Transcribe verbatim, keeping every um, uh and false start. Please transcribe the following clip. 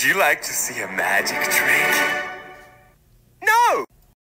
Would you like to see a magic trick?